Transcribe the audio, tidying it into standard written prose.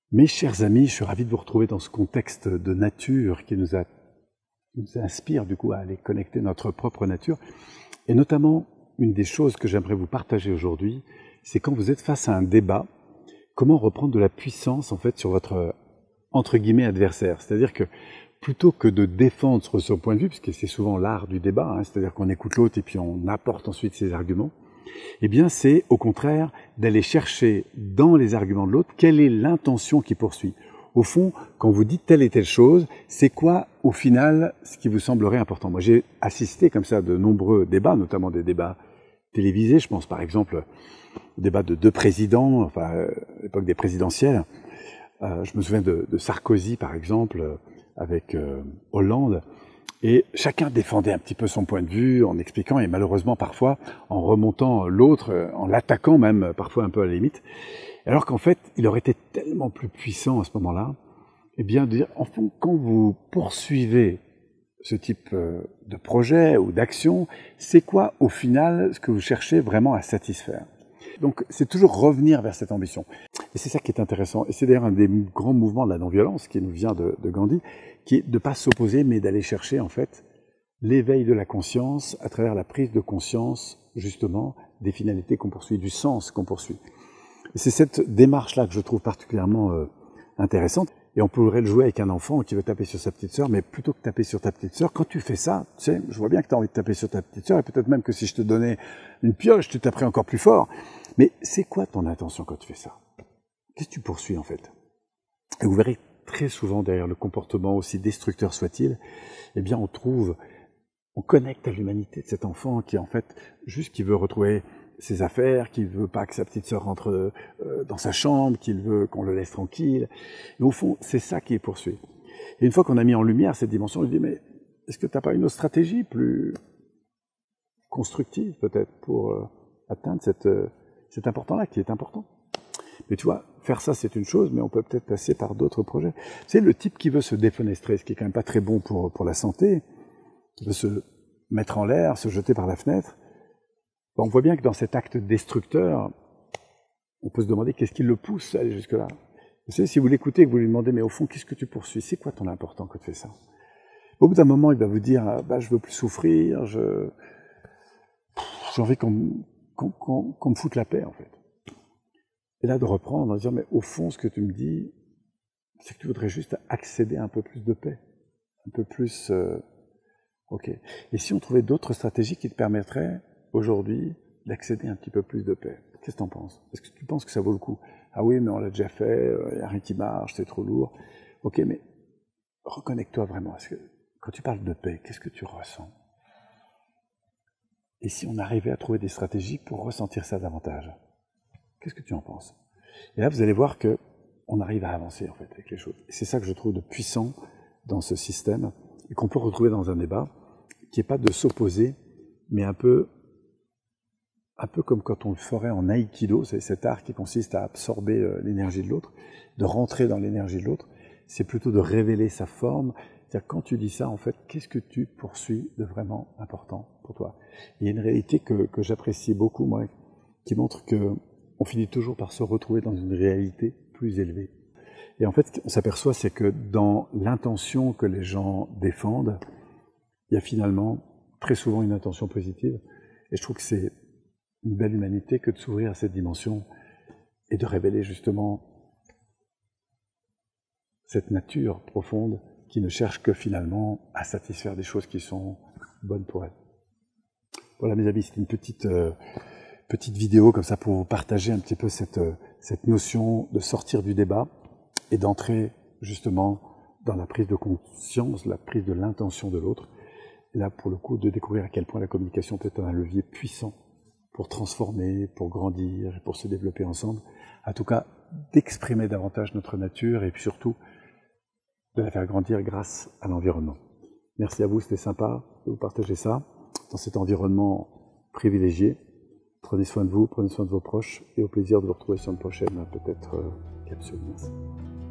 Mes chers amis, je suis ravi de vous retrouver dans ce contexte de nature qui nous inspire du coup à aller connecter notre propre nature. Et notamment, une des choses que j'aimerais vous partager aujourd'hui, c'est quand vous êtes face à un débat, comment reprendre de la puissance en fait sur votre entre guillemets adversaire. C'est-à-dire que plutôt que de défendre son point de vue, puisque c'est souvent l'art du débat, c'est-à-dire qu'on écoute l'autre et puis on apporte ensuite ses arguments, eh bien c'est au contraire d'aller chercher dans les arguments de l'autre quelle est l'intention qu'il poursuit. Au fond, quand vous dites telle et telle chose, c'est quoi au final ce qui vous semblerait important? Moi j'ai assisté comme ça à de nombreux débats, notamment des débats télévisés. Je pense par exemple au débat de deux présidents, enfin à l'époque des présidentielles. Je me souviens de Sarkozy par exemple, avec Hollande. Et chacun défendait un petit peu son point de vue en expliquant et malheureusement parfois en remontant l'autre, en l'attaquant même parfois un peu à la limite. Alors qu'en fait, il aurait été tellement plus puissant à ce moment-là, eh bien de dire, en fond, quand vous poursuivez ce type de projet ou d'action, c'est quoi au final ce que vous cherchez vraiment à satisfaire? Donc c'est toujours revenir vers cette ambition. Et c'est ça qui est intéressant. Et c'est d'ailleurs un des grands mouvements de la non-violence qui nous vient de Gandhi, qui est de ne pas s'opposer, mais d'aller chercher en fait l'éveil de la conscience à travers la prise de conscience justement des finalités qu'on poursuit, du sens qu'on poursuit. Et c'est cette démarche-là que je trouve particulièrement intéressante. Et on pourrait le jouer avec un enfant qui veut taper sur sa petite sœur, mais plutôt que taper sur ta petite sœur, quand tu fais ça, tu sais, je vois bien que tu as envie de taper sur ta petite sœur, et peut-être même que si je te donnais une pioche, tu taperais encore plus fort. Mais c'est quoi ton intention quand tu fais ça? Qu'est-ce que tu poursuis en fait? Et vous verrez très souvent derrière le comportement, aussi destructeur soit-il, eh bien on connecte à l'humanité de cet enfant qui en fait, juste qui veut retrouver ses affaires, qui veut pas que sa petite sœur rentre dans sa chambre, qu'il veut qu'on le laisse tranquille. Et au fond, c'est ça qui est poursuivi. Et une fois qu'on a mis en lumière cette dimension, on lui dit, mais est-ce que tu n'as pas une autre stratégie plus constructive peut-être pour atteindre cet important-là qui est important? Mais tu vois, faire ça c'est une chose, mais on peut peut-être passer par d'autres projets. C'est le type qui veut se défenestrer, ce qui est quand même pas très bon pour la santé, qui veut se mettre en l'air, se jeter par la fenêtre. On voit bien que dans cet acte destructeur, on peut se demander qu'est-ce qui le pousse à aller jusque-là. Vous savez, si vous l'écoutez et que vous lui demandez, mais au fond, qu'est-ce que tu poursuis? C'est quoi ton important quand tu fais ça? Au bout d'un moment, il va vous dire, bah, je veux plus souffrir, j'ai envie qu'on me foute la paix, en fait. Et là, de reprendre en disant, mais au fond, ce que tu me dis, c'est que tu voudrais juste accéder à un peu plus de paix, un peu plus... ok. Et si on trouvait d'autres stratégies qui te permettraient, aujourd'hui, d'accéder un petit peu plus de paix? Qu'est-ce que tu en penses? Est-ce que tu penses que ça vaut le coup? Ah oui, mais on l'a déjà fait, il n'y a rien qui marche, c'est trop lourd. Ok, mais reconnecte-toi vraiment. Parce que quand tu parles de paix, qu'est-ce que tu ressens? Et si on arrivait à trouver des stratégies pour ressentir ça davantage? Qu'est-ce que tu en penses? Et là, vous allez voir que on arrive à avancer en fait avec les choses. Et c'est ça que je trouve de puissant dans ce système et qu'on peut retrouver dans un débat, qui n'est pas de s'opposer, mais un peu comme quand on le ferait en aïkido, c'est cet art qui consiste à absorber l'énergie de l'autre, de rentrer dans l'énergie de l'autre, c'est plutôt de révéler sa forme. C'est-à-dire quand tu dis ça, en fait, qu'est-ce que tu poursuis de vraiment important pour toi? Il y a une réalité que j'apprécie beaucoup, moi, qui montre que on finit toujours par se retrouver dans une réalité plus élevée. Et en fait, ce qu'on s'aperçoit, c'est que dans l'intention que les gens défendent, il y a finalement très souvent une intention positive. Et je trouve que c'est une belle humanité que de s'ouvrir à cette dimension et de révéler justement cette nature profonde qui ne cherche que finalement à satisfaire des choses qui sont bonnes pour elle. Voilà mes amis, c'est une petite vidéo comme ça pour vous partager un petit peu cette notion de sortir du débat et d'entrer justement dans la prise de conscience, la prise de l'intention de l'autre. Et là, pour le coup, de découvrir à quel point la communication peut être un levier puissant pour transformer, pour grandir et pour se développer ensemble. En tout cas, d'exprimer davantage notre nature et puis surtout de la faire grandir grâce à l'environnement. Merci à vous, c'était sympa de vous partager ça dans cet environnement privilégié. Prenez soin de vous, prenez soin de vos proches et au plaisir de vous retrouver sur une prochaine peut-être capsule. Merci.